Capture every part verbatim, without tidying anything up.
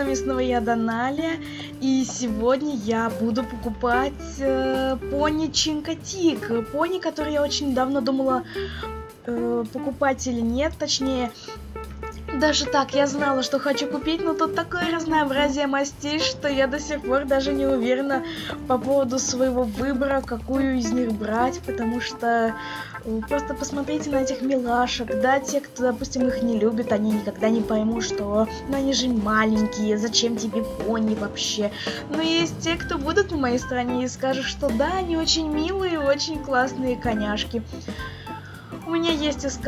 вами снова я, Доналия, и сегодня я буду покупать э, пони Чинкатик, пони, который я очень давно думала э, покупать или нет, точнее, даже так, я знала, что хочу купить, но тут такое разнообразие мастей, что я до сих пор даже не уверена по поводу своего выбора, какую из них брать, потому что просто посмотрите на этих милашек, да, те, кто, допустим, их не любит, они никогда не поймут, что, ну, они же маленькие, зачем тебе пони вообще, но есть те, кто будут на моей стороне и скажут, что да, они очень милые, очень классные коняшки. У меня есть СК,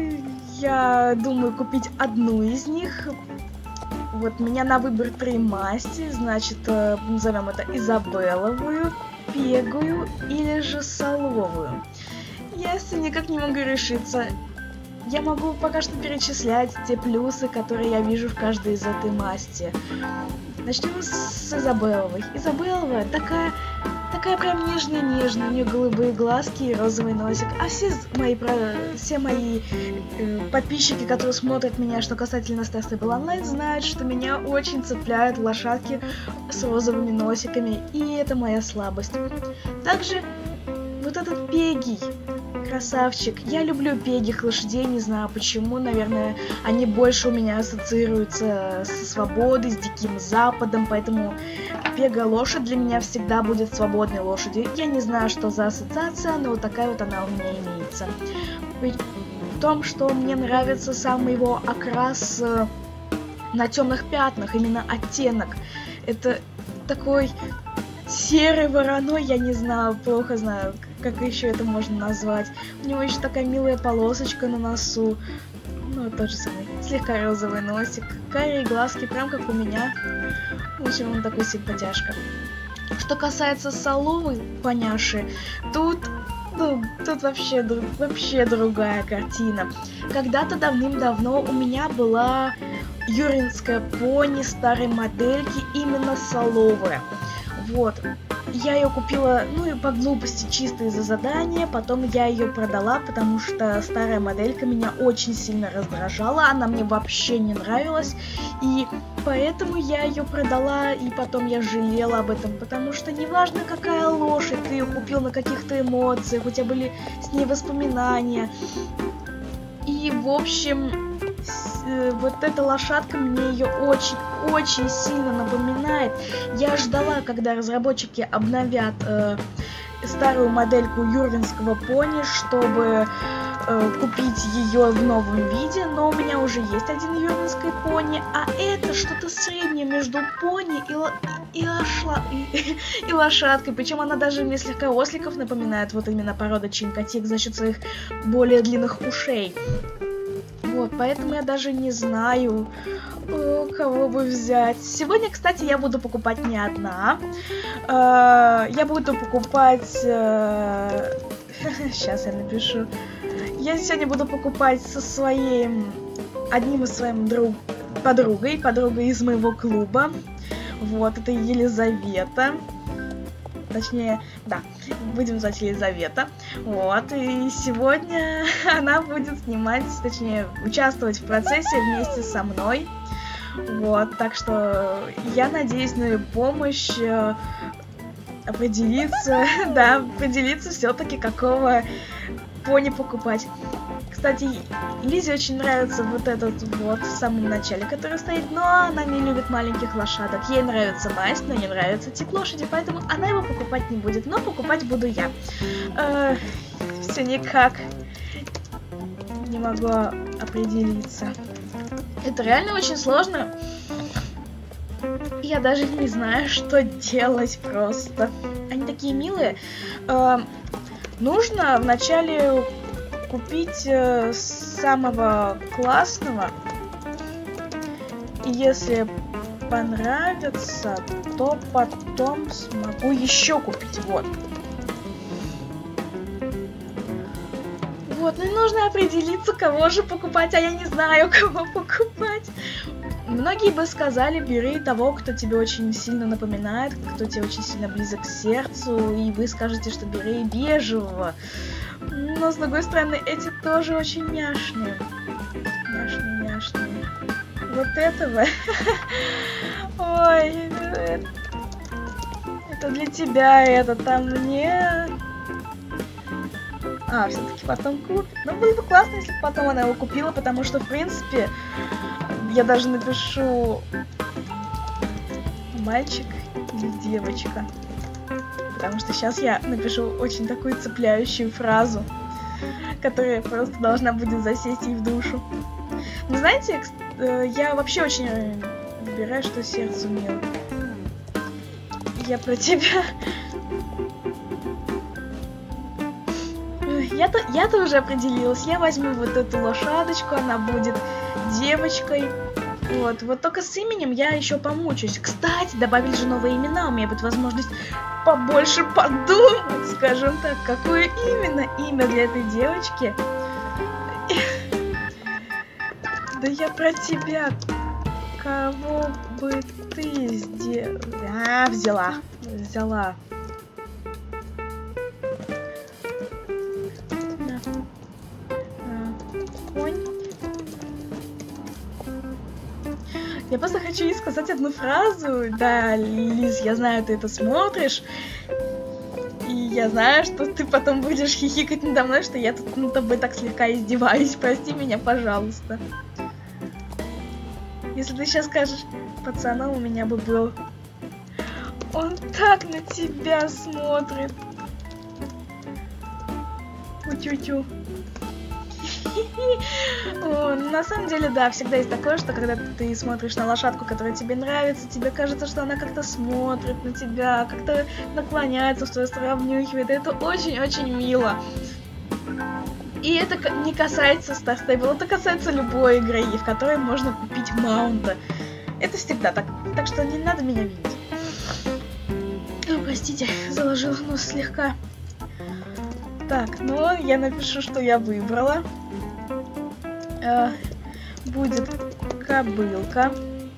я думаю купить одну из них. Вот, у меня на выбор три масти, значит, назовем это Изабелловую, Пегую или же Соловую. Я никак не могу решиться. Я могу пока что перечислять те плюсы, которые я вижу в каждой из этой масти. Начнем с Изабелловой. Изабелловая такая... Такая прям нежная-нежная, у нее голубые глазки и розовый носик. А все мои, все мои э, подписчики, которые смотрят меня, что касательно Стастable Online, знают, что меня очень цепляют лошадки с розовыми носиками, и это моя слабость. Также вот этот Пегий, красавчик. Я люблю пегих лошадей, не знаю почему, наверное, они больше у меня ассоциируются со свободой, с Диким Западом, поэтому пега лошадь для меня всегда будет свободной лошадью. Я не знаю, что за ассоциация, но вот такая вот она у меня имеется. В том, что мне нравится сам его окрас на темных пятнах, именно оттенок. Это такой серый вороной, я не знаю, плохо знаю, как еще это можно назвать. У него еще такая милая полосочка на носу. Ну, тот же самый. Слегка розовый носик. Карие глазки, прям как у меня. В общем, он такой симпатяшка. Что касается Соловы, поняши, тут... Ну, тут вообще, вообще другая картина. Когда-то давным-давно у меня была юринская пони старой модельки, именно Соловая. Вот. Я ее купила, ну и по глупости, чисто из-за задания, потом я ее продала, потому что старая моделька меня очень сильно раздражала, она мне вообще не нравилась, и поэтому я ее продала, и потом я жалела об этом, потому что неважно, какая лошадь, ты ее купил на каких-то эмоциях, у тебя были с ней воспоминания, и в общем... Вот эта лошадка мне ее очень-очень сильно напоминает. Я ждала, когда разработчики обновят э, старую модельку юргенского пони, чтобы э, купить ее в новом виде, но у меня уже есть один юргенский пони, а это что-то среднее между пони и, и, лошла, и, и лошадкой, причем она даже мне слегка осликов напоминает, вот именно порода Чинкатик, за счет своих более длинных ушей. Вот, поэтому я даже не знаю, о, кого бы взять. Сегодня, кстати, я буду покупать не одна. Э, я буду покупать... Э, сейчас я напишу. Я сегодня буду покупать со своим... Одним из своим друг, подругой. Подругой из моего клуба. Вот, это Елизавета. Точнее, да, будем звать Елизавета. Вот, и сегодня она будет снимать, точнее, участвовать в процессе вместе со мной. Вот, так что я надеюсь на ее помощь э, определиться, да, определиться все-таки, какого пони покупать. Кстати, Лизе очень нравится вот этот вот в самом начале, который стоит, но она не любит маленьких лошадок. Ей нравится масть, но не нравится тип лошади, поэтому она его покупать не будет, но покупать буду я. Э, все никак не могу определиться. Это реально очень сложно. Я даже не знаю, что делать просто. Они такие милые. Э, нужно вначале... купить э, самого классного, и если понравится, то потом смогу еще купить. Вот. Вот, ну и нужно определиться, кого же покупать, а я не знаю, кого покупать. Многие бы сказали, бери того, кто тебе очень сильно напоминает, кто тебе очень сильно близок к сердцу, и вы скажете, что бери бежевого. Но, с другой стороны, эти тоже очень няшные. Няшные, няшные. вот этого. Ой, это для тебя, это там мне. А, все-таки потом купит. Ну, было бы классно, если бы потом она его купила, потому что, в принципе, я даже напишу мальчик или девочка. Потому что сейчас я напишу очень такую цепляющую фразу, которая просто должна будет засесть ей в душу. Но знаете, я вообще очень выбираю, что сердцу мило. Я про тебя. Я-то, я-то уже определилась. Я возьму вот эту лошадочку, она будет девочкой. Вот, вот только с именем я еще помучусь. Кстати, добавили же новые имена, у меня будет возможность побольше подумать, скажем так, какое именно имя для этой девочки. Да я про тебя. Кого бы ты сделала? А, взяла. Взяла. Конь. Я просто хочу ей сказать одну фразу. Да, Лиз, я знаю, ты это смотришь. И я знаю, что ты потом будешь хихикать надо мной, что я тут над тобой так слегка издеваюсь. Прости меня, пожалуйста. Если ты сейчас скажешь, пацана у меня бы был. Он так на тебя смотрит. Утю-тю. На самом деле, да, всегда есть такое, что когда ты смотришь на лошадку, которая тебе нравится, тебе кажется, что она как-то смотрит на тебя, как-то наклоняется в твою сторону, обнюхивает. Это очень-очень мило. И это не касается Star Stable, это касается любой игры, в которой можно купить маунта. Это всегда так, так что не надо меня видеть. О, простите, заложила нос слегка. Так, ну я напишу, что я выбрала. Э, будет кобылка.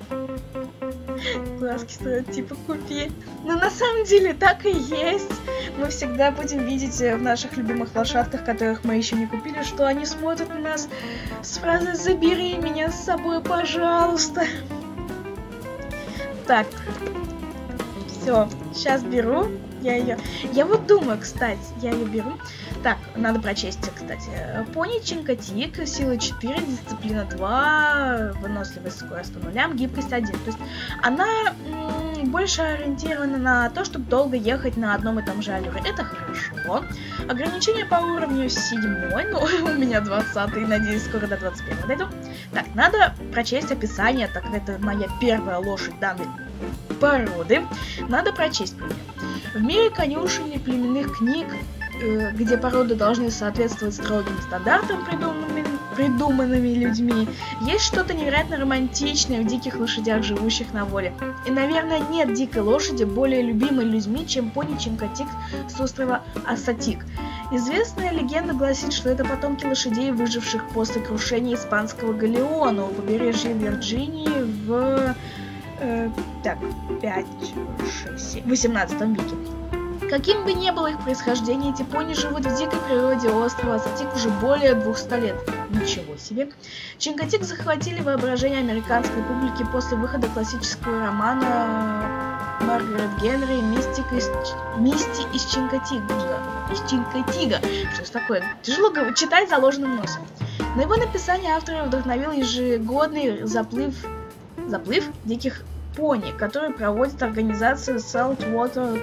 Глазки стоят типа купи. Но на самом деле так и есть. Мы всегда будем видеть в наших любимых лошадках, которых мы еще не купили, что они смотрят на нас с фразой «Забери меня с собой, пожалуйста». Так, все, сейчас беру. Я ее. Я вот думаю, кстати, я ее беру. Так, надо прочесть, кстати. Пони Чинкатик, сила четыре, дисциплина два, выносливость, скорость по нулям, гибкость один. То есть она м, больше ориентирована на то, чтобы долго ехать на одном и том же аллюре. Это хорошо. Ограничение по уровню седьмой, ну, у меня двадцатый, надеюсь, скоро до двадцать первого дойду. Так, надо прочесть описание, так как это моя первая лошадь данной породы. Надо прочесть пример. В мире конюшен и племенных книг, э, где породы должны соответствовать строгим стандартам, придуманными, придуманными людьми, есть что-то невероятно романтичное в диких лошадях, живущих на воле. И, наверное, нет дикой лошади более любимой людьми, чем пони Чинкатик с острова Асатик. Известная легенда гласит, что это потомки лошадей, выживших после крушения испанского галеона у побережья Вирджинии в... Э, так, пять, шесть, семь, восемнадцатом веке. Каким бы ни было их происхождение, эти пони живут в дикой природе острова Асатик уже более двухсот лет. Ничего себе. Чинкатик захватили воображение американской публики после выхода классического романа Маргарет Генри «Мистик из... «Мисти из Чинкатига». Из Чинкатига. Что ж такое? Тяжело читать заложенным носом. На его написание автора вдохновил ежегодный заплыв Заплыв диких пони, который проводит организация Saltwater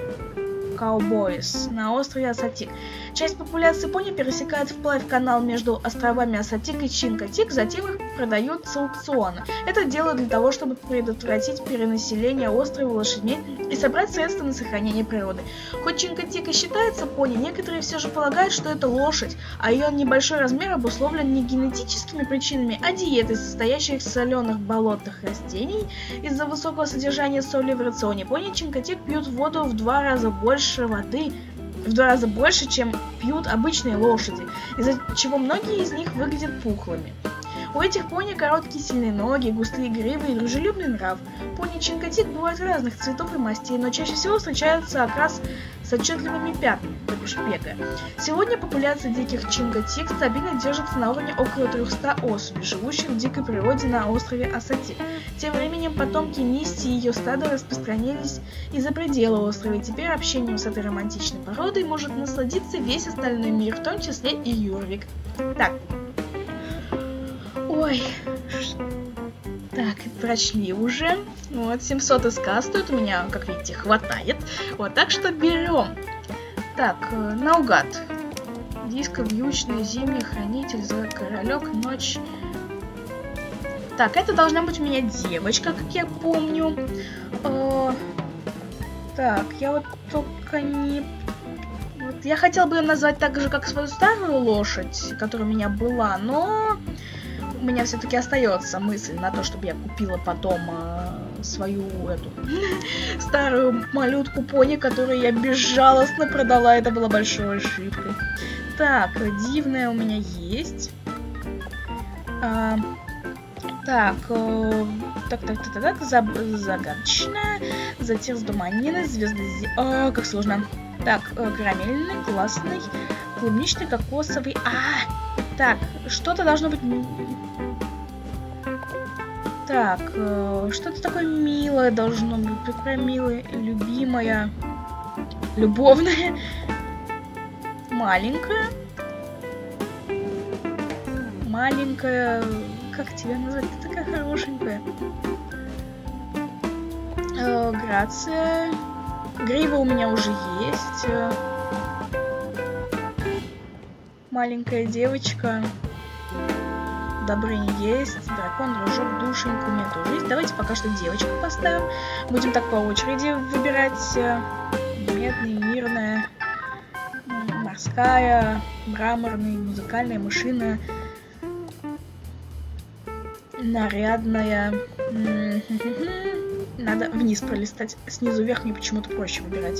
Cowboys на острове Асатик. Часть популяции пони пересекает вплавь канал между островами Асатик и Чинкатик, затем их продают с аукциона. Это делают для того, чтобы предотвратить перенаселение острова лошадьми и собрать средства на сохранение природы. Хоть Чинкатик и считается пони, некоторые все же полагают, что это лошадь, а ее небольшой размер обусловлен не генетическими причинами, а диетой, состоящей из соленых болотных растений. Из-за высокого содержания соли в рационе пони Чинкатик пьют воду в два раза больше воды, в два раза больше, чем пьют обычные лошади, из-за чего многие из них выглядят пухлыми. У этих пони короткие сильные ноги, густые гривы и дружелюбный нрав. Пони Чинкотик бывают разных цветов и мастей, но чаще всего встречаются окрас с отчетливыми пятнами, то бишь пега. Сегодня популяция диких Чинкотик стабильно держится на уровне около трёхсот особей, живущих в дикой природе на острове Асатик. Тем временем потомки Мисти и ее стада распространились и за пределы острова, и теперь общением с этой романтичной породой может насладиться весь остальной мир, в том числе и Юрвик. Так. Ой. Так, прочли уже. Вот, семьсот СК стоит у меня, как видите, хватает. Вот, так что берем. Так, наугад. Диско, вьючный, зимний, хранитель, злой королек, ночь. Так, это должна быть у меня девочка, как я помню. Э, так, я вот только не... Вот, я хотела бы ее назвать так же, как свою старую лошадь, которая у меня была, но у меня все-таки остается мысль на то, чтобы я купила потом э, свою эту старую малютку пони, которую я безжалостно продала. Это была большой ошибкой. Так, дивная у меня есть. А, так, э, так, так, так, так, так, загадочная, затем с думаниной, звезды, а, как сложно. Так, э, карамельный, классный, клубничный, кокосовый. А, так, что-то должно быть. Так, э, что-то такое милое должно быть, такое милое, любимое, любовное, маленькое, маленькая, как тебя назвать? Ты такая хорошенькая. Э, Грация. Грива у меня уже есть. Маленькая девочка. Добрыня есть. Дракон, дружок, душенька у меня тоже есть. Давайте пока что девочку поставим. Будем так по очереди выбирать. Медная, мирная, морская, мраморная, музыкальная, мышиная, нарядная. Надо вниз пролистать. Снизу вверх мне почему-то проще выбирать.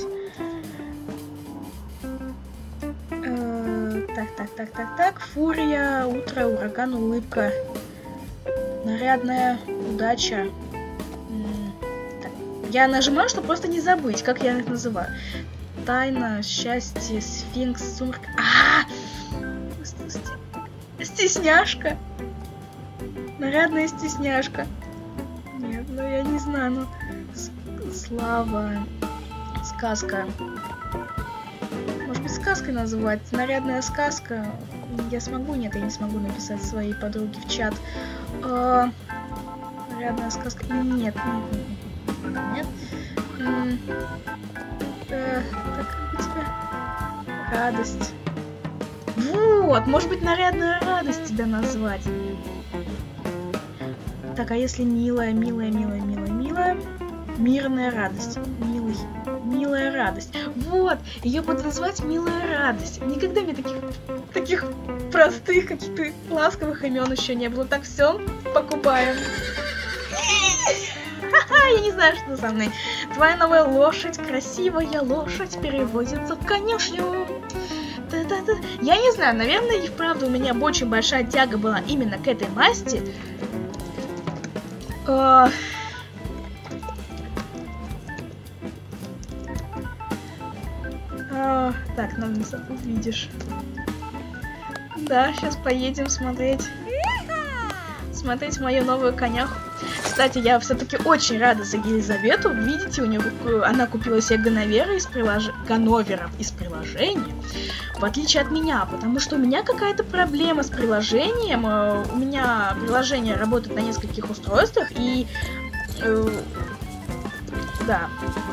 Э, так, так, так, так, так. Фурия, утро, ураган, улыбка. Нарядная, удача. Так. Я нажимаю, чтобы просто не забыть, как я их называю. Тайна, счастье, сфинкс, сумрак. А! Стесняшка. Нарядная стесняшка. Нет, ну я не знаю, ну... Слава... Сказка. Может быть, сказкой называть? Нарядная сказка. Я смогу? Нет, я не смогу написать своей подруге в чат. А... Нарядная сказка. Нет, нет, нет. М э, так, как у тебя? Радость. Вот, может быть, нарядная радость тебя назвать. Так, а если милая, милая, милая, милая, милая, мирная радость, милый, милая радость. Вот, ее буду назвать милая радость. Никогда мне таких, таких простых, каких-то ласковых имен еще не было. Так, все, покупаем. Ха-ха, я не знаю, что со мной. Твоя новая лошадь, красивая лошадь, перевозится в конюшню. Та-та-та. Я не знаю, наверное, и вправду у меня очень большая тяга была именно к этой масти. Uh... Uh, так, нам увидишь. Да, сейчас поедем смотреть. Смотреть мою новую конях. Кстати, я все-таки очень рада за Елизавету. Видите, у нее она купила себе Ганновера из прилож... Ганноверов из приложения. В отличие от меня, потому что у меня какая-то проблема с приложением. У меня приложение работает на нескольких устройствах, и... Э, да.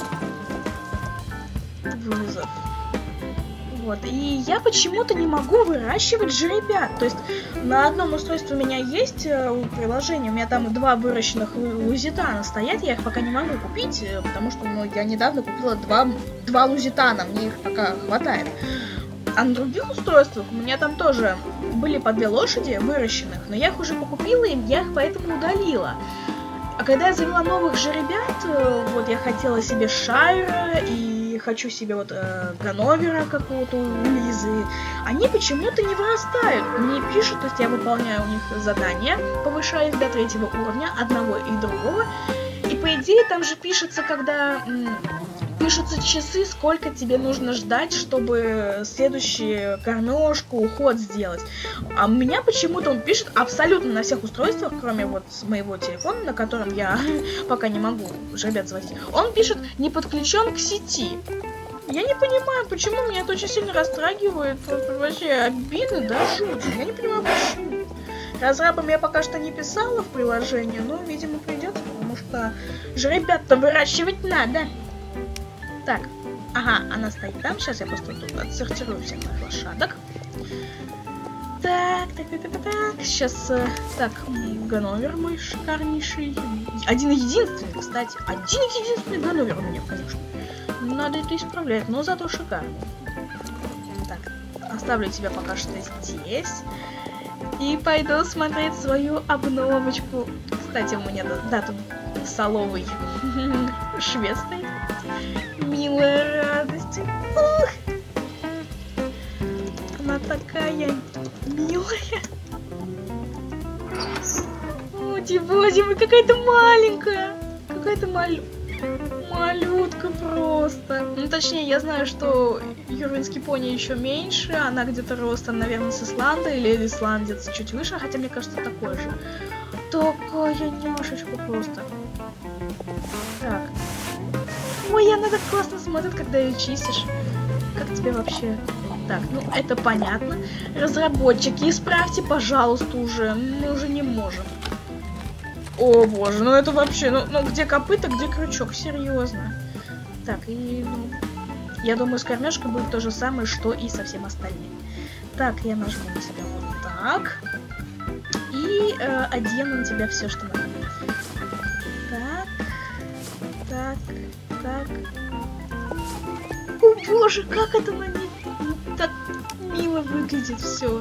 Вызов. Вот. И я почему-то не могу выращивать жеребят. То есть на одном устройстве у меня есть э, приложение, у меня там два выращенных лузитана стоят, я их пока не могу купить, потому что ну, я недавно купила два, два лузитана, мне их пока хватает. А на других устройствах у меня там тоже были по две лошади выращенных, но я их уже покупила, и я их поэтому удалила. А когда я завела новых жеребят, вот я хотела себе Шайра и и хочу себе вот э, Ганновера какого-то у Лизы, они почему-то не вырастают. Мне пишут, то есть я выполняю у них задания, повышаю их до третьего уровня, одного и другого. И по идее там же пишется, когда м, пишутся часы, сколько тебе нужно ждать, чтобы следующую кормежку, уход сделать. А у меня почему-то он пишет абсолютно на всех устройствах, кроме вот моего телефона, на котором я пока не могу жеребят заводить. Он пишет не подключен к сети. Я не понимаю, почему меня это очень сильно растрагивает. Вообще обидно, да, жуть. Я не понимаю, почему. Разрабам я пока что не писала в приложении, но, видимо, придется, потому что жеребят-то выращивать надо. Так, ага, она стоит там. Сейчас я просто тут отсортирую всех моих лошадок. Так, так, так, так, так. Сейчас, э, так, Ганновер мой шикарнейший. Один единственный, кстати. Один единственный Ганновер у меня, конечно. Надо это исправлять, но зато шикарный. Так, оставлю тебя пока что здесь. И пойду смотреть свою обновочку. Кстати, у меня, да, тут соловый швед стоит. Милая радость. Ух! Она такая милая. Оди, боже мой, какая-то маленькая. Какая-то малю... малютка просто. Ну, точнее, я знаю, что юрвинский пони еще меньше. Она где-то ростом, наверное, с Исланда или исландец чуть выше, хотя мне кажется, такой же. Такая няшечка просто. Так. Ой, она так классно смотрит, когда ее чистишь. Как тебе вообще? Так, ну это понятно. Разработчики, исправьте, пожалуйста, уже. Мы уже не можем. О боже, ну это вообще, ну, ну где копыта, где крючок, серьезно. Так, и ну, я думаю, с кормежкой будет то же самое, что и со всем остальным. Так, я нажму на себя вот так. И э, одену на тебя все, что надо. Так, так, так. О боже, как это на ней так мило выглядит все.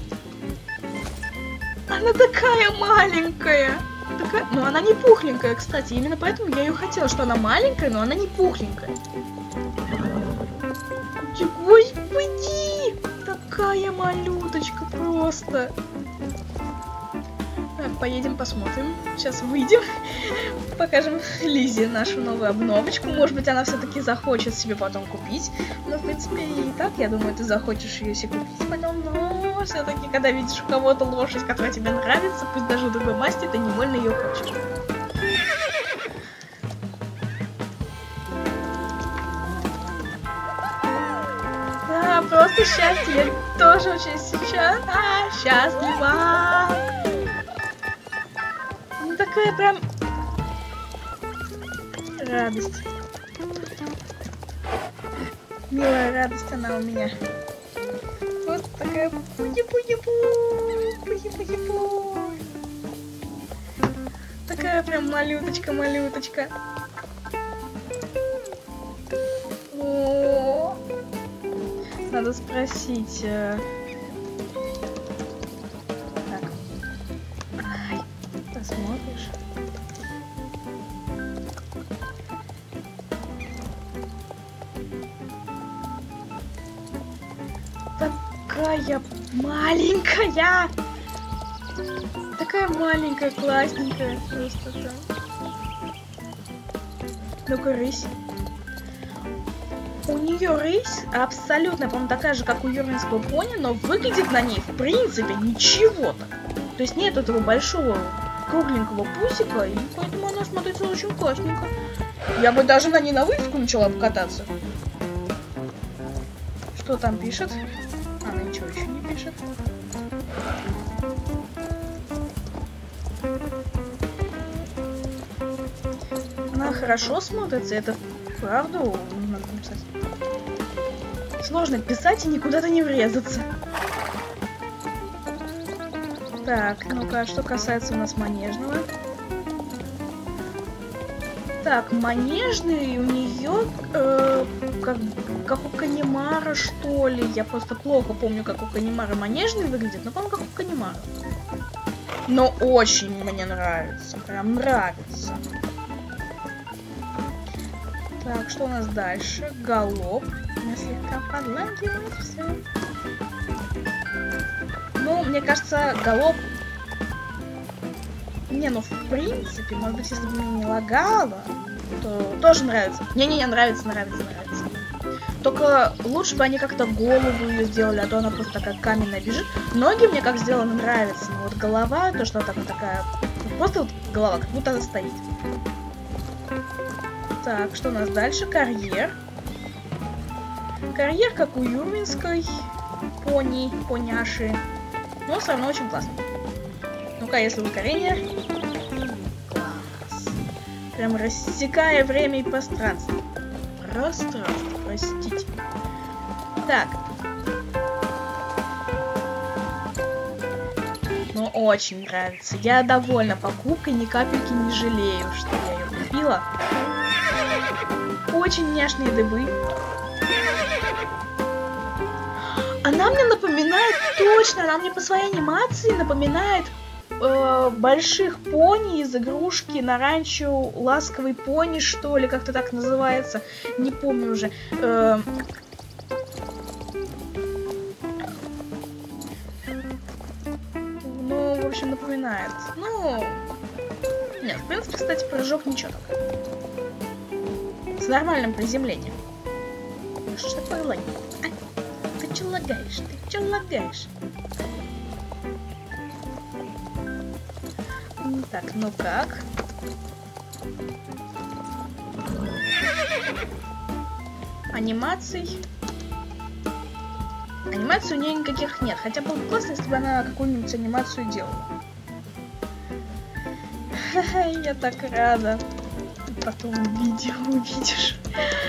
Она такая маленькая. Такая... Но она не пухленькая, кстати. Именно поэтому я ее хотела, что она маленькая, но она не пухленькая. Господи! Такая малюточка просто. Так, поедем посмотрим. Сейчас выйдем. Покажем Лизе нашу новую обновочку. Может быть, она все-таки захочет себе потом купить. Но, в принципе, и так, я думаю, ты захочешь ее себе купить потом. Но все-таки, когда видишь у кого-то лошадь, которая тебе нравится, пусть даже в другой масти, ты невольно ее хочешь. Да, просто счастье. Я тоже очень сейчас а, счастлива. Такая прям радость. Милая радость она у меня. Вот такая пуи-пуи-пу, пуи-пуи-пу. Такая прям малюточка-малюточка. О, надо спросить. Смотришь? Такая маленькая! Такая маленькая, классненькая просто там. Ну-ка, рысь. У нее рысь абсолютно, по-моему, такая же, как у юрвинского пони, но выглядит на ней, в принципе, ничего так. То есть нет этого большого кругленького пусика, и поэтому она смотрится очень классненько. Я бы даже на ней на вывеску начала покататься. Что там пишет? Она ничего еще не пишет. Она хорошо смотрится, это правду надо написать. Сложно писать и никуда-то не врезаться. Так, ну-ка, что касается у нас манежного. Так, манежный у нее э, как, как у Канимара, что ли. Я просто плохо помню, как у Канимара манежный выглядит, но, по-моему, как у Канимара. Но очень мне нравится, прям нравится. Так, что у нас дальше? Галоп. Меня слегка подлагивает все. Ну, мне кажется, галоп... Не, ну, в принципе, может быть, если бы мне не лагало, то тоже нравится. Не-не-не, нравится, нравится, нравится. Только лучше бы они как-то голову ее сделали, а то она просто такая каменная бежит. Ноги мне как сделано нравятся, но вот голова, то, что она там такая... Просто вот голова, как будто она стоит. Так, что у нас дальше? Карьер. Карьер, как у Юрминской пони, поняши. Но все равно очень классно. Ну-ка, если ускорение. Класс. Прям рассекая время и пространство. Пространство, простите. Так. Ну, очень нравится. Я довольна покупкой, ни капельки не жалею, что я ее купила. Очень няшные дыбы. Она мне напоминает, точно, она мне по своей анимации напоминает э, больших пони из игрушки на ранчо Ласковый пони, что ли, как-то так называется. Не помню уже. Э, ну, в общем, напоминает. Ну, нет, в принципе, кстати, прыжок ничего так. С нормальным приземлением. Что ж такое лаги? А? Ты чё лагаешь? Ты чё лагаешь? Так, ну как? Анимаций. Анимации у нее никаких нет. Хотя было бы классно, если бы она какую-нибудь анимацию делала. Я так рада. Потом видео увидишь.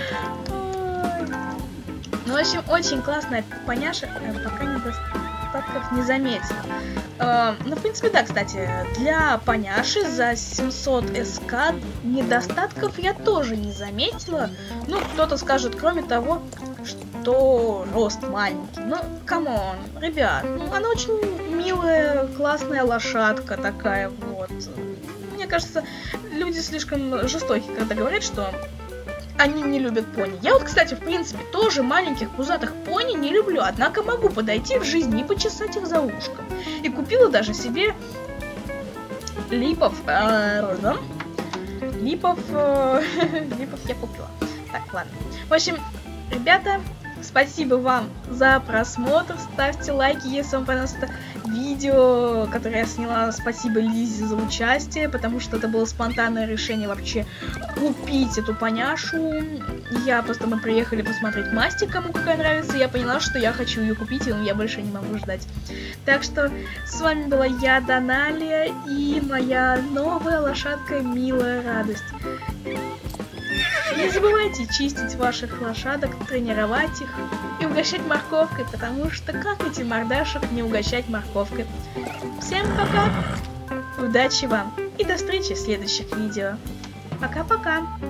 Ну, в общем, очень классная поняша, пока недостатков не заметила. Э, ну, в принципе, да, кстати, для поняши за семьсот СК недостатков я тоже не заметила. Ну, кто-то скажет, кроме того, что рост маленький. Ну, камон, ребят, ну, она очень милая, классная лошадка такая вот. Мне кажется, люди слишком жестокие, когда говорят, что они не любят пони. Я вот, кстати, в принципе, тоже маленьких пузатых пони не люблю, однако могу подойти в жизни и почесать их за ушком. И купила даже себе липов. Э, да? Липов... Э, липов я купила. Так, ладно. В общем, ребята, спасибо вам за просмотр. Ставьте лайки, если вам понравилось это видео, которое я сняла. Спасибо Лизе за участие, потому что это было спонтанное решение вообще купить эту поняшу. Я просто, мы приехали посмотреть Масти, кому какая нравится, и я поняла, что я хочу ее купить, и я больше не могу ждать. Так что с вами была я, Доналия, и моя новая лошадка Милая Радость. Не забывайте чистить ваших лошадок, тренировать их и угощать морковкой, потому что как эти мордашек не угощать морковкой. Всем пока, удачи вам и до встречи в следующих видео. Пока-пока.